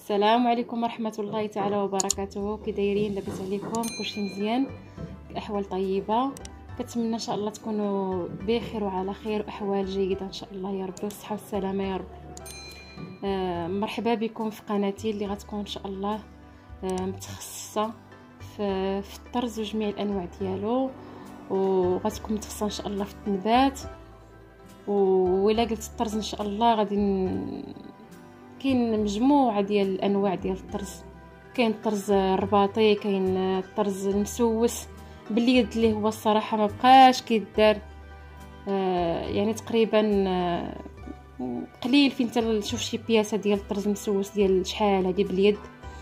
السلام عليكم ورحمه الله تعالى وبركاته. كي دايرين؟ لاباس عليكم؟ كلشي مزيان؟ الاحوال طيبه؟ كنتمنى ان شاء الله تكونوا بخير وعلى خير واحوال جيده ان شاء الله يا رب، والصحه والسلامه يا رب. مرحبا بكم في قناتي اللي غتكون ان شاء الله متخصصه في الطرز وجميع الانواع ديالو، وغتكون متخصصه ان شاء الله في التنبات. وإلا قلت الطرز ان شاء الله غادي كاين مجموعه ديال الانواع ديال الطرز. كاين الطرز الرباطي، كاين الطرز المسوس باليد اللي هو الصراحه ما بقاش كيدار. يعني تقريبا قليل فين تشوف شي بياسه ديال الطرز المسوس ديال شحال هذه باليد.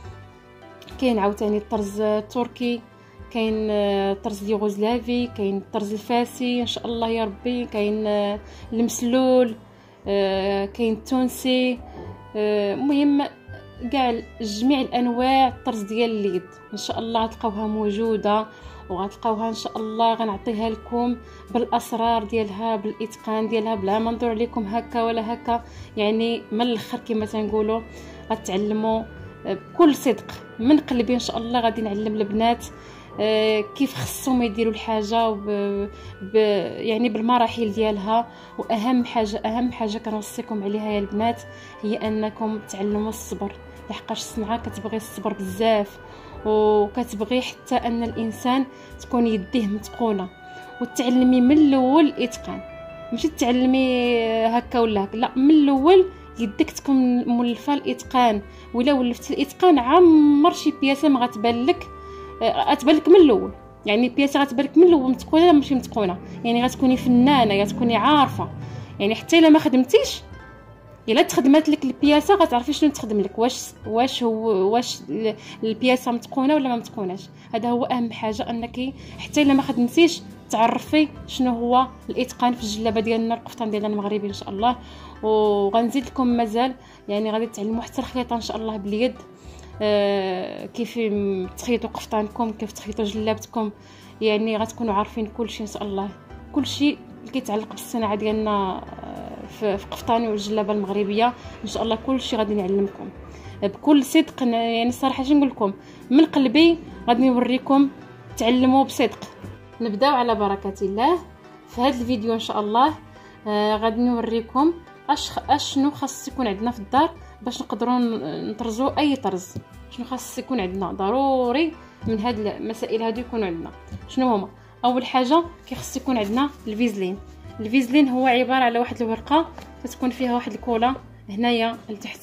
كاين عاوتاني الطرز التركي، كاين الطرز اليوغوسلافي، كاين الطرز الفاسي ان شاء الله يا ربي، كاين المسلول، كاين التونسي. المهم كاع جميع الانواع الطرز ديال اليد ان شاء الله غتلقاوها موجوده، وغتلقاوها ان شاء الله غنعطيها لكم بالاسرار ديالها، بالاتقان ديالها، بلا ما ندور عليكم هكا ولا هكا. يعني من الاخر كما تنقولوا غتعلموا بكل صدق من قلبي ان شاء الله. غادي نعلم البنات كيف خصهم يديروا الحاجه يعني بالمراحل ديالها. واهم حاجه كنوصيكم عليها يا البنات هي انكم تعلموا الصبر، لحقاش الصنعه كتبغي الصبر بزاف، وكتبغي حتى ان الانسان تكون يديه متقونه، وتعلمي من الاول الاتقان، ماشي تعلمي هكا ولا هكا، لا، من الاول يدك تكون مولفه الاتقان. ولا ولفتي الاتقان عمر شي بياسه ما غتبان لك، غتبان لك من الاول. يعني بياسه غتبان لك من الاول متقونه ماشي متقونه، يعني غتكوني فنانه، غتكوني عارفه. يعني حتى الا ما خدمتيش، الا تخدمات لك البياسه غتعرفي شنو تخدم لك، واش البياسه متقونه ولا ما متقوناش. هذا هو اهم حاجه، انك حتى الا ما خدمتيش تعرفي شنو هو الاتقان في الجلابه ديالنا، القفطان ديالنا المغربي ان شاء الله. وغنزيد لكم مازال، يعني غادي تعلموا حتى الخياطه ان شاء الله باليد، كيف تخيطوا قفطانكم، كيف تخيطوا جلابتكم. يعني غتكونوا عارفين كل شيء ان شاء الله، كل شيء اللي كيتعلق بالصناعه ديالنا في قفطان والجلابه المغربيه ان شاء الله. كل شيء غادي نعلمكم بكل صدق. يعني الصراحه شنو نقول لكم من قلبي، غادي نوريكم تعلموا بصدق. نبداو على بركه الله في هذا الفيديو ان شاء الله. غادي نوريكم اشنو خاص يكون عندنا في الدار باش نقدروا نطرزوا اي طرز. شنو خاص يكون عندنا ضروري من هاد المسائل هادو يكونوا عندنا. شنو هما؟ اول حاجه كيخص يكون عندنا الفيزلين. الفيزلين هو عباره على واحد الورقه كتكون فيها واحد الكولا هنايا لتحت.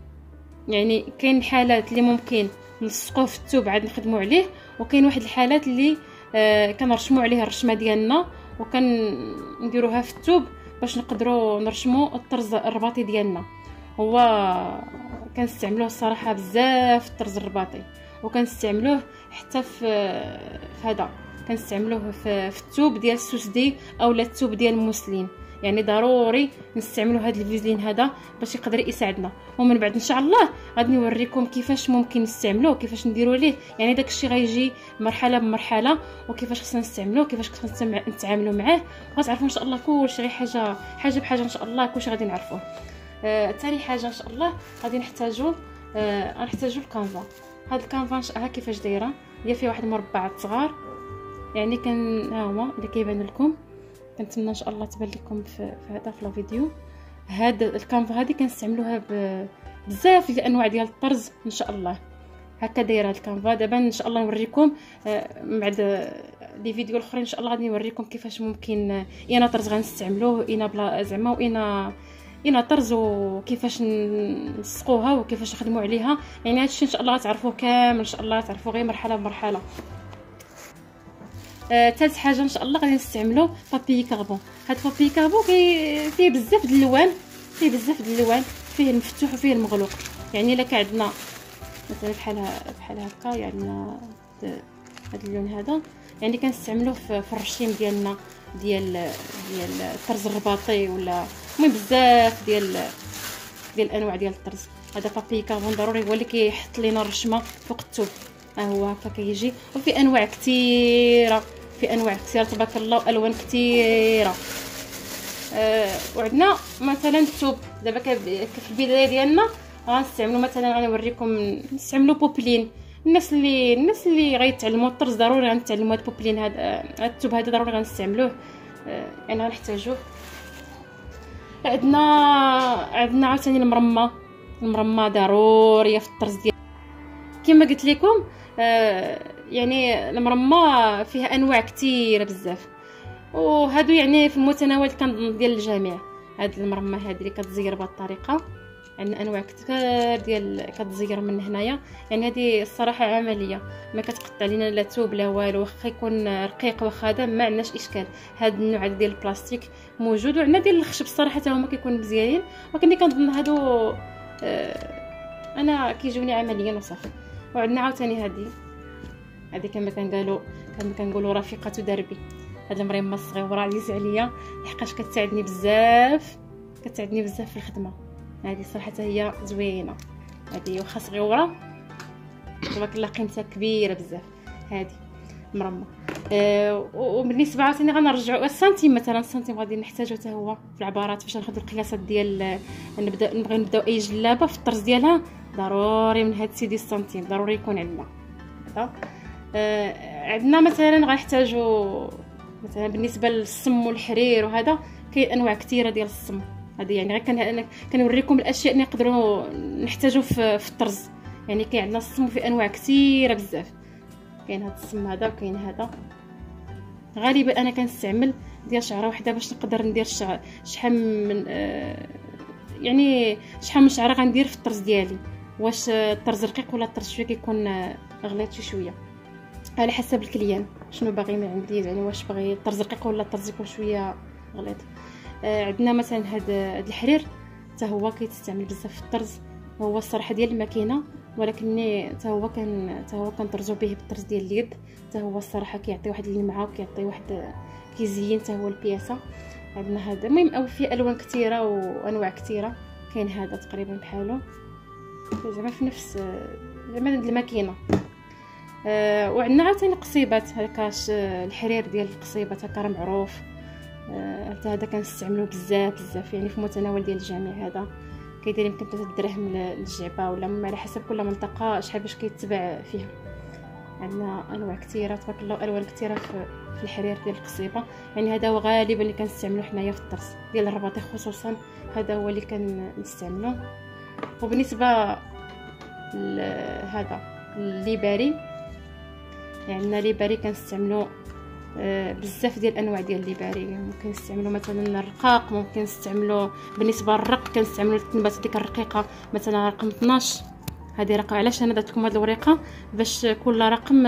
يعني كاين الحالات اللي ممكن نلصقوه في الثوب عاد نخدموا عليه، وكاين واحد الحالات اللي كنرشموا عليه الرشمه ديالنا وكنديروها في الثوب باش نقدروا نرشموا الطرز الرباطي ديالنا. هو كنستعملوه الصراحه بزاف الطرز الرباطي، وكنستعملوه حتى في هذا، كنستعملوه في الثوب ديال السوسدي اولا الثوب ديال المسلين. يعني ضروري نستعملوا هذا الفيزلين هذا باش يقدر يساعدنا. ومن بعد ان شاء الله غادي نوريكم كيفاش ممكن نستعملوه، كيفاش نديروا ليه. يعني داكشي غيجي مرحله بمرحله، وكيفاش خصنا نستعملوه، كيفاش خصنا نتعاملوا معاه، وغتعرفوا ان شاء الله كلشي غير حاجه بحاجه ان شاء الله. كلشي غادي نعرفوه. ثاني حاجه ان شاء الله غادي نحتاجوا الكانفا. هذا الكانفا ها كيفاش دايره، هي فيه واحد المربعات صغار. يعني ها هما اللي كيبان لكم، كنتمنى ان شاء الله تبان لكم في هذا في الفيديو. هذا الكانفا هذه كنستعملوها بزاف ديال الانواع ديال الطرز ان شاء الله. هكا دايره الكانفا. دابا ان شاء الله نوريكم من بعد لي فيديو الاخرين ان شاء الله غادي نوريكم كيفاش ممكن انا طرز غنستعملوه، انا بلا زعما، وانا طرز، وكيفاش نسقوها وكيفاش نخدموا عليها. يعني هادشي ان شاء الله غتعرفوه كامل ان شاء الله، تعرفوا غير مرحله بمرحله. ثالث حاجه ان شاء الله غادي نستعملوا بابي كاربون. هاد بابي كاربون فيه بزاف د الالوان، فيه المفتوح وفيه المغلوق. يعني الا كان عندنا مثلا بحال هكا، يعني هاد اللون هذا، يعني كنستعملوه في الرشيم ديالنا ديال الطرز الرباطي، ولا المهم بزاف ديال الانواع ديال الطرز. هذا بابي كاربون ضروري هو اللي كيحط لينا الرشمه فوق الثوب. ها هو هكا كيجي، وفي انواع كثيره، تبارك الله، والوان كثيره. وعندنا مثلا الثوب دابا في البدايه ديالنا غنستعملوا مثلا، غنوريكم نستعملوا بوبلين. الناس اللي غيتعلموا الطرز ضروري غنتعلموا هاد البوبلين، هاد الثوب هذا ضروري غنستعملوه. يعني غنحتاجوه. عندنا عاوتاني المرمى ضروريه في الطرز ديال كما قلت لكم. يعني المرمى فيها انواع كثيره بزاف، وهادو يعني في المتناول كنظن ديال الجميع. هاد المرمى هذه اللي كتزير بهذه الطريقه، عندنا انواع كثير ديال كتزير من هنايا. يعني هذه الصراحه عمليه، ما كتقطع لينا لا ثوب لا والو، واخا يكون رقيق واخا هذا ما عندناش اشكال. هاد النوع ديال البلاستيك موجود، وعندنا ديال الخشب الصراحه حتى هما كيكونوا مزيانين، ولكن كنظن هادو انا كيجوني عمليا وصافي. وعندنا عاوتاني هذه كما كنقولوا رفيقه دربي. هاد المريمه الصغيره عزيزه عليا لحقاش كتساعدني بزاف في الخدمه. هذه صراحه هي زوينه، هذه واخا صغيره تبارك الله قيمتها كبيره بزاف. هذه مرمى. وبالنسبه عاوتاني غنرجعوا السنتيم مثلا. السنتيم غادي نحتاجو حتى هو في العبارات فاش ناخذ القياسات ديال نبداو اي جلابه في الطرز ديالها. ضروري من هاد سيدي السنتيم ضروري يكون عندنا هذا. عندنا مثلا غنحتاجو مثلا بالنسبه للصم والحرير وهذا، كاين انواع كثيره ديال الصم. هذه يعني غير كنوريكم الاشياء اللي نقدروا نحتاجو في الطرز. يعني كاين عندنا الصم في انواع كثيره بزاف. كاين هذا الصم هذا، وكاين هذا. غالبا انا كنستعمل ديال شعره واحده باش نقدر ندير شحال من يعني شحال من شعره غندير في الطرز ديالي. واش الطرز رقيق ولا الطرز شويه كيكون غليظ شويه، على حسب الكليان شنو باغي من عندي. يعني واش باغي الطرز رقيق ولا الطرز يكون شويه غليظ. عندنا مثلا هذا الحرير حتى هو كيتستعمل بزاف في الطرز. هو الصراحه ديال الماكينه، ولكن حتى هو كنطرزو به بالطرز ديال اليد. حتى هو الصراحه كيعطي واحد اللمعه، وكيعطي واحد كيزين حتى هو البياسه. عندنا هذا المهم او فيه الوان كثيره وانواع كثيره. كاين هذا تقريبا بحالو زعما في نفس زعما الماكينه. وعندنا عاوتاني قصيبات هكاش. الحرير ديال القصيبات هكا راه معروف. حتى هذا كنستعملوه بزاف يعني في متناول ديال الجميع. هذا كيدير يمكن 3 دراهم للجعبه، ولا على حسب كل منطقه شحال باش كيتباع فيها. عندنا انواع كثيره تبارك الله، الوان كثيره في الحرير ديال القصيبه. يعني هذا هو غالبا اللي كنستعملوه حنايا في الطرز ديال الرباطي خصوصا. هذا هو اللي كنستعملوه. وبالنسبه هذا الليباري، يعني عندنا ليباري كنستعملو بزاف ديال الانواع ديال الليباري. ممكن نستعملو مثلا الرقاق، ممكن نستعملو بالنسبه للرق كنستعملو التنبات ديك الرقيقه مثلا رقم 12. هذه رقم علاش انا درت لكم هذه الورقه باش كل رقم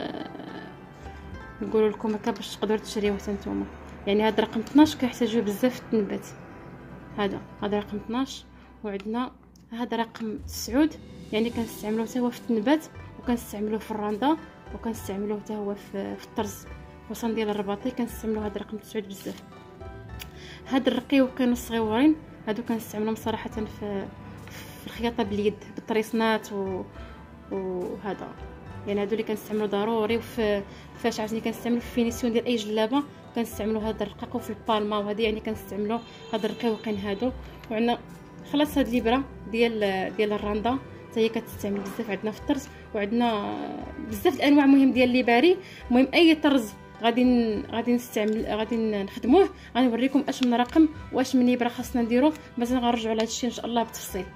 نقول لكم هكا باش تقدروا تشريوه حتى نتوما. يعني هذا رقم 12 كيحتاجوه بزاف في التنبات. هذا رقم 12. وعندنا هذا رقم 9 يعني كنستعملوه حتى هو في التنبات، وكنستعملوه في الرنده، وكنستعملوه حتى هو في الطرز خصوصا ديال الرباطي. كنستعملوا هذا رقم 9 بزاف. هاد الرقيق كانوا الصغيورين هادو كنستعملهم صراحه في الخياطه باليد بالطريسنات وهذا. يعني هادو اللي كنستعملوا ضروري. فاش عاوتاني كنستعملوا في فينيسيون ديال اي جلابه كنستعملوا هذا الرقيق. وفي البالما وهذه يعني كنستعملوا هذا الرقيقين هادو. وعندنا خلاص هاد الابره ديال الرنده حتى هي كتستعمل بزاف عندنا في الطرز. وعندنا بزاف الانواع مهم ديال الليباري. المهم اي طرز غادي نخدموه غنوريكم اش من رقم واش من ابره خاصنا نديرو. مازال غنرجعوا على هذا الشيء ان شاء الله بالتفصيل.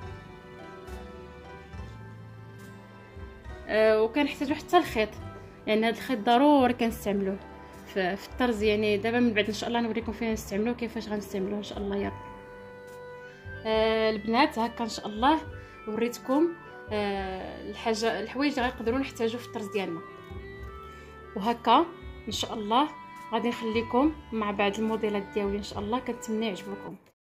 وكنحتاجو حتى الخيط. يعني هذا الخيط ضروري كنستعملوه في الطرز. يعني دابا من بعد ان شاء الله نوريكم فين نستعملوه كيفاش غنستعملوه ان شاء الله يا رب. البنات هكا ان شاء الله وريتكم الحوايج اللي غنقدروا نحتاجو في الطرز ديالنا. وهكا ان شاء الله غادي نخليكم مع بعض الموديلات ديالي ان شاء الله. كنتمنى يعجبوكم.